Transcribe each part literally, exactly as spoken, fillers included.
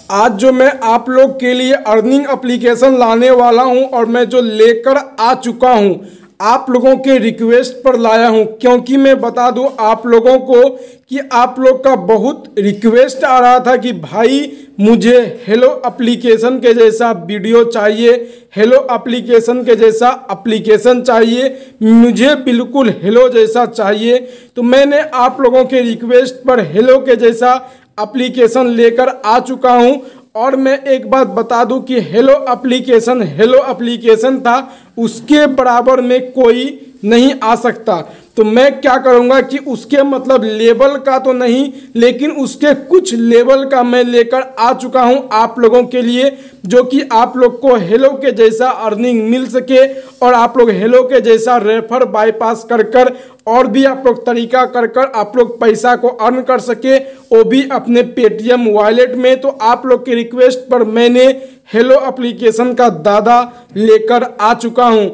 आज जो मैं आप लोग के लिए अर्निंग एप्लीकेशन लाने वाला हूं और मैं जो लेकर आ चुका हूं आप लोगों के रिक्वेस्ट पर लाया हूं, क्योंकि मैं बता दूं आप लोगों को कि आप लोग का बहुत रिक्वेस्ट आ रहा था कि भाई मुझे हेलो एप्लीकेशन के जैसा वीडियो चाहिए, हेलो एप्लीकेशन के जैसा एप्लीकेशन चाहिए, मुझे बिल्कुल हेलो जैसा चाहिए। तो मैंने आप लोगों के रिक्वेस्ट पर हेलो के जैसा एप्लीकेशन लेकर आ चुका हूं। और मैं एक बात बता दूं कि हेलो एप्लीकेशन हेलो एप्लीकेशन था, उसके बराबर में कोई नहीं आ सकता। तो मैं क्या करूंगा कि उसके मतलब लेवल का तो नहीं, लेकिन उसके कुछ लेवल का मैं लेकर आ चुका हूं आप लोगों के लिए, जो कि आप लोग को हेलो के जैसा अर्निंग मिल सके और आप लोग हेलो के जैसा रेफर बाईपास कर कर और भी आप लोग तरीका कर कर आप लोग पैसा को अर्न कर सके, वो भी अपने पेटीएम वॉलेट में। तो आप लोग के रिक्वेस्ट पर मैंने हेलो एप्लीकेशन का दादा लेकर आ चुका हूं।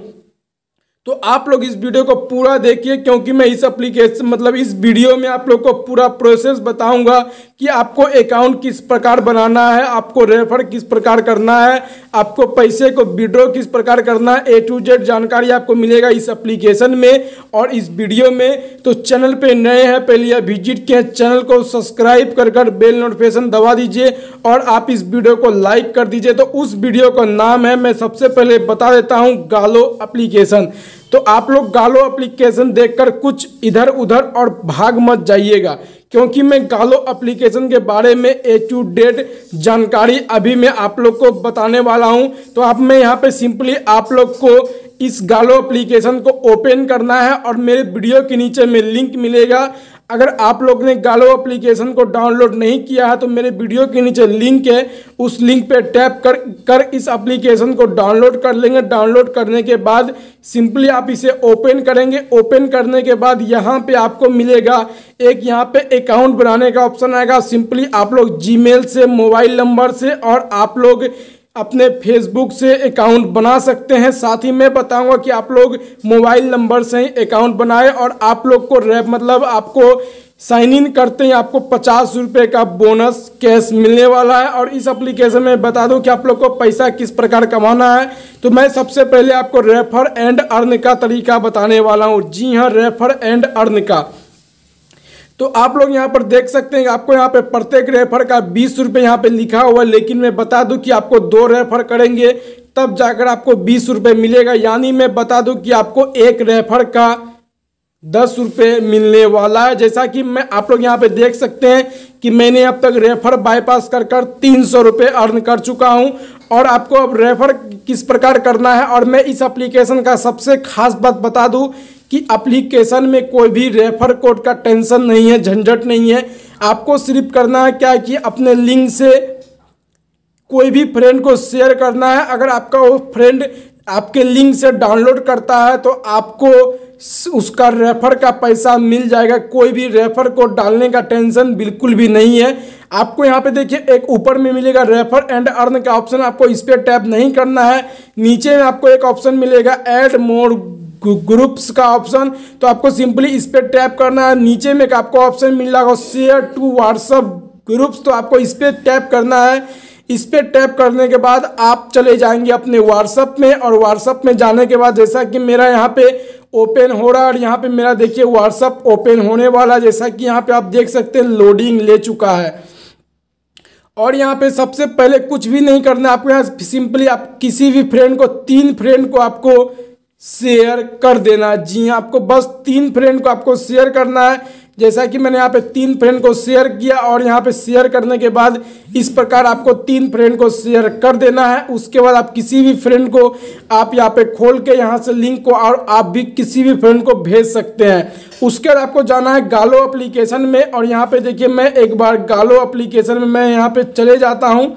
तो आप लोग इस वीडियो को पूरा देखिए, क्योंकि मैं इस एप्लीकेशन मतलब इस वीडियो में आप लोग को पूरा प्रोसेस बताऊंगा कि आपको अकाउंट किस प्रकार बनाना है, आपको रेफर किस प्रकार करना है, आपको पैसे को विड्रॉ किस प्रकार करना है। ए टू जेड जानकारी आपको मिलेगा इस एप्लीकेशन में और इस वीडियो में। तो चैनल पे नए हैं, पहले या विजिट किए, चैनल को सब्सक्राइब कर कर बेल नोटिफिकेशन दबा दीजिए और आप इस वीडियो को लाइक कर दीजिए। तो उस वीडियो का नाम है, मैं सबसे पहले बता देता हूँ, गालो एप्लीकेशन। तो आप लोग गालो एप्लीकेशन देखकर कुछ इधर उधर और भाग मत जाइएगा, क्योंकि मैं गालो एप्लीकेशन के बारे में ए टू जेड जानकारी अभी मैं आप लोग को बताने वाला हूं। तो आप मैं यहाँ पे सिंपली आप लोग को इस गालो एप्लीकेशन को ओपन करना है और मेरे वीडियो के नीचे में लिंक मिलेगा। अगर आप लोग ने गालो एप्लीकेशन को डाउनलोड नहीं किया है तो मेरे वीडियो के नीचे लिंक है, उस लिंक पे टैप कर कर इस एप्लीकेशन को डाउनलोड कर लेंगे। डाउनलोड करने के बाद सिंपली आप इसे ओपन करेंगे। ओपन करने के बाद यहाँ पे आपको मिलेगा एक यहाँ पे अकाउंट बनाने का ऑप्शन आएगा। सिंपली आप लोग जीमेल से, मोबाइल नंबर से और आप लोग अपने फेसबुक से अकाउंट बना सकते हैं। साथ ही मैं बताऊंगा कि आप लोग मोबाइल नंबर से ही अकाउंट बनाए और आप लोग को रैप मतलब आपको साइन इन करते हैं आपको पचास रुपये का बोनस कैश मिलने वाला है। और इस एप्लीकेशन में बता दूं कि आप लोग को पैसा किस प्रकार कमाना है। तो मैं सबसे पहले आपको रेफर एंड अर्न का तरीका बताने वाला हूँ। जी हाँ, रेफर एंड अर्न का। तो आप लोग यहाँ पर देख सकते हैं आपको यहाँ पे प्रत्येक रेफर का बीस रुपये यहाँ पे लिखा हुआ है, लेकिन मैं बता दूं कि आपको दो रेफर करेंगे तब जाकर आपको बीस रुपये मिलेगा। यानी मैं बता दूं कि आपको एक रेफर का दस रुपये मिलने वाला है। जैसा कि मैं आप लोग यहाँ पे देख सकते हैं कि मैंने अब तक रेफर बाईपास कर कर तीन सौ रुपये अर्न कर चुका हूँ। और आपको अब रेफर किस प्रकार करना है, और मैं इस एप्लीकेशन का सबसे खास बात बता दूं कि एप्लीकेशन में कोई भी रेफर कोड का टेंशन नहीं है, झंझट नहीं है। आपको सिर्फ करना है क्या है कि अपने लिंक से कोई भी फ्रेंड को शेयर करना है। अगर आपका वो फ्रेंड आपके लिंक से डाउनलोड करता है तो आपको उसका रेफर का पैसा मिल जाएगा। कोई भी रेफर कोड डालने का टेंशन बिल्कुल भी नहीं है। आपको यहाँ पे देखिए एक ऊपर में मिलेगा रेफर एंड अर्न का ऑप्शन, आपको इस पर टैप नहीं करना है। नीचे में आपको एक ऑप्शन मिलेगा ऐड मोर ग्रुप्स का ऑप्शन, तो आपको सिंपली इस पर टैप करना है। नीचे में आपको ऑप्शन मिल रहा है शेयर टू व्हाट्सएप ग्रुप्स, तो आपको इस पर टैप करना है। इस पर टैप करने के बाद आप चले जाएंगे अपने व्हाट्सएप में, और व्हाट्सएप में जाने के बाद जैसा कि मेरा यहाँ पे ओपन हो रहा है और यहाँ पे मेरा देखिए व्हाट्सएप ओपन होने वाला, जैसा कि यहाँ पे आप देख सकते हैं लोडिंग ले चुका है। और यहाँ पे सबसे पहले कुछ भी नहीं करना है आपको, यहाँ सिंपली आप किसी भी फ्रेंड को, तीन फ्रेंड को आपको शेयर कर देना है। जी हाँ, आपको बस तीन फ्रेंड को आपको शेयर करना है। जैसा कि मैंने यहाँ पे तीन फ्रेंड को शेयर किया और यहाँ पे शेयर करने के बाद इस प्रकार आपको तीन फ्रेंड को शेयर कर देना है। उसके बाद आप किसी भी फ्रेंड को आप यहाँ पे खोल के यहाँ से लिंक को और आप भी किसी भी फ्रेंड को भेज सकते हैं। उसके बाद आपको जाना है गालो एप्लीकेशन में, और यहाँ पे देखिए मैं एक बार गालो एप्लीकेशन में मैं यहाँ पे चले जाता हूँ।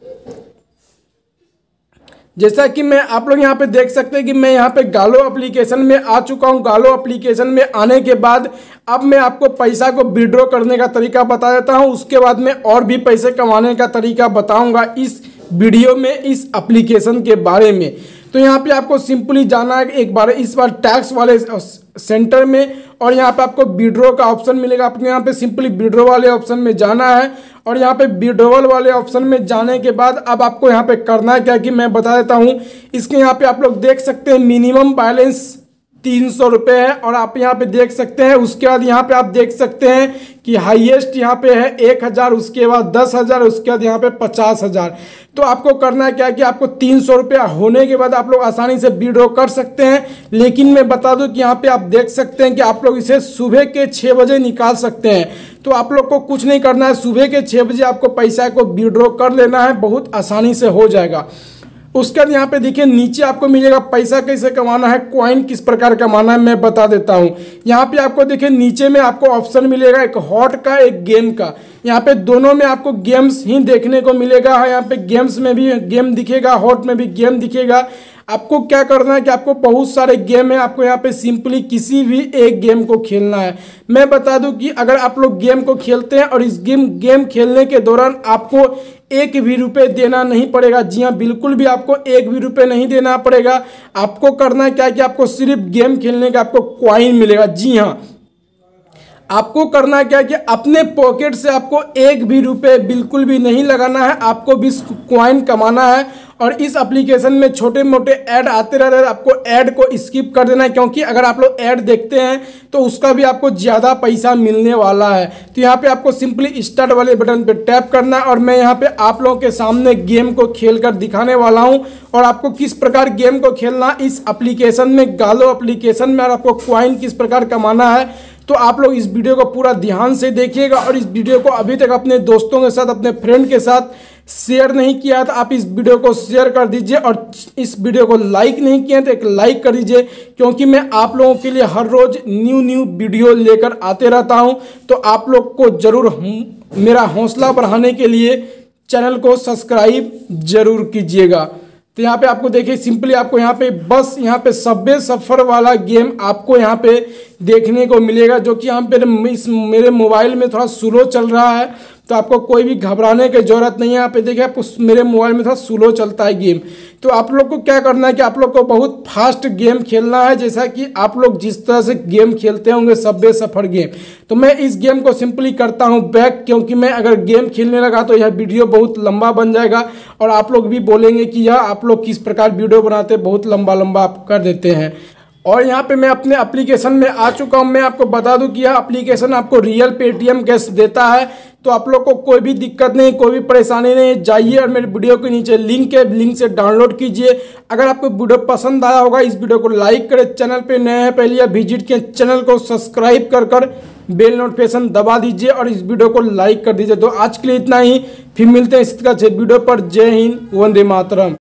जैसा कि मैं आप लोग यहाँ पे देख सकते हैं कि मैं यहाँ पे गालो एप्लीकेशन में आ चुका हूँ। गालो एप्लीकेशन में आने के बाद अब मैं आपको पैसा को विड्रॉ करने का तरीका बता देता हूँ। उसके बाद मैं और भी पैसे कमाने का तरीका बताऊंगा इस वीडियो में इस एप्लीकेशन के बारे में। तो यहाँ पे आपको सिंपली जाना है एक बार, इस बार टैक्स वाले सेंटर में, और यहाँ पे आपको विड्रॉ का ऑप्शन मिलेगा। आपको यहाँ पे सिंपली विड्रॉ वाले ऑप्शन में जाना है, और यहाँ पे विड्रॉवल वाले ऑप्शन में जाने के बाद अब आपको यहाँ पे करना है क्या कि मैं बता देता हूँ। इसके यहाँ पे आप लोग देख सकते हैं मिनिमम बैलेंस तीन सौ रुपये है, और आप यहाँ पे देख सकते हैं। उसके बाद यहाँ पे आप देख सकते हैं कि हाईएस्ट यहाँ पे है एक हज़ार, उसके बाद दस हज़ार, उसके बाद यहाँ पे पचास हज़ार। तो आपको करना है क्या कि आपको तीन सौ रुपया होने के बाद आप लोग आसानी से विड्रॉ कर सकते हैं। लेकिन मैं बता दूं कि यहाँ पे आप देख सकते हैं कि आप लोग इसे सुबह के छः बजे निकाल सकते हैं। तो आप लोग को कुछ नहीं करना है, सुबह के छः बजे आपको पैसा को विड्रॉ कर लेना है, बहुत आसानी से हो जाएगा। उसके बाद यहाँ पे देखिए नीचे आपको मिलेगा पैसा कैसे कमाना है, कॉइन किस प्रकार कमाना है, मैं बता देता हूँ। यहाँ पे आपको देखिए नीचे में आपको ऑप्शन मिलेगा एक हॉट का, एक गेम का। यहाँ पे दोनों में आपको गेम्स ही देखने को मिलेगा। यहाँ पे गेम्स में भी गेम दिखेगा, हॉट में भी गेम दिखेगा। आपको क्या करना है कि आपको बहुत सारे गेम है, आपको यहाँ पे सिंपली किसी भी एक गेम को खेलना है। मैं बता दूं कि अगर आप लोग गेम को खेलते हैं और इस गेम गेम खेलने के दौरान आपको एक भी रुपए देना नहीं पड़ेगा। जी हाँ, बिल्कुल भी आपको एक भी रुपए नहीं देना पड़ेगा। आपको करना क्या है कि आपको सिर्फ गेम खेलने का आपको कॉइन मिलेगा। जी हाँ, आपको करना क्या है कि अपने पॉकेट से आपको एक भी रुपए बिल्कुल भी नहीं लगाना है, आपको भी कॉइन कमाना है। और इस एप्लीकेशन में छोटे मोटे ऐड आते रहते हैं, आपको ऐड को स्किप कर देना है, क्योंकि अगर आप लोग ऐड देखते हैं तो उसका भी आपको ज़्यादा पैसा मिलने वाला है। तो यहाँ पे आपको सिंपली स्टार्ट वाले बटन पे टैप करना है, और मैं यहाँ पे आप लोगों के सामने गेम को खेल कर दिखाने वाला हूँ। और आपको किस प्रकार गेम को खेलना इस एप्लीकेशन में, गालो एप्लीकेशन में, और आपको कॉइन किस प्रकार कमाना है, तो आप लोग इस वीडियो को पूरा ध्यान से देखिएगा। और इस वीडियो को अभी तक अपने दोस्तों के साथ, अपने फ्रेंड के साथ शेयर नहीं किया तो आप इस वीडियो को शेयर कर दीजिए, और इस वीडियो को लाइक नहीं किया तो एक लाइक कर दीजिए, क्योंकि मैं आप लोगों के लिए हर रोज न्यू न्यू वीडियो लेकर आते रहता हूं। तो आप लोग को जरूर मेरा हौसला बढ़ाने के लिए चैनल को सब्सक्राइब जरूर कीजिएगा। तो यहाँ पे आपको देखिए सिंपली आपको यहाँ पे बस यहाँ पे सबवे सफर वाला गेम आपको यहाँ पे देखने को मिलेगा, जो कि यहाँ पे इस मेरे मोबाइल में थोड़ा स्लो चल रहा है। तो आपको कोई भी घबराने की जरूरत नहीं है। यहाँ पे देखिए आपको मेरे मोबाइल में थोड़ा स्लो चलता है गेम। तो आप लोग को क्या करना है कि आप लोग को बहुत फास्ट गेम खेलना है, जैसा कि आप लोग जिस तरह से गेम खेलते होंगे सबवे सफर गेम। तो मैं इस गेम को सिंपली करता हूँ बैक, क्योंकि मैं अगर गेम खेलने लगा तो यह वीडियो बहुत लंबा बन जाएगा, और आप लोग भी बोलेंगे कि यह आप लोग किस प्रकार वीडियो बनाते बहुत लंबा लंबा आप कर देते हैं। और यहाँ पे मैं अपने एप्लीकेशन में आ चुका हूँ। मैं आपको बता दूं कि यह एप्लीकेशन आपको रियल पेटीएम कैश देता है। तो आप लोग को कोई भी दिक्कत नहीं, कोई भी परेशानी नहीं, जाइए और मेरे वीडियो के नीचे लिंक है, लिंक से डाउनलोड कीजिए। अगर आपको वीडियो पसंद आया होगा इस वीडियो को लाइक करें, चैनल पे नए हैं पहले या विजिट किए चैनल को सब्सक्राइब कर कर बेल नोटिफिकेशन दबा दीजिए, और इस वीडियो को लाइक कर दीजिए। तो आज के लिए इतना ही, फिर मिलते हैं इसी तरह से वीडियो पर। जय हिंद, वंदे मातरम।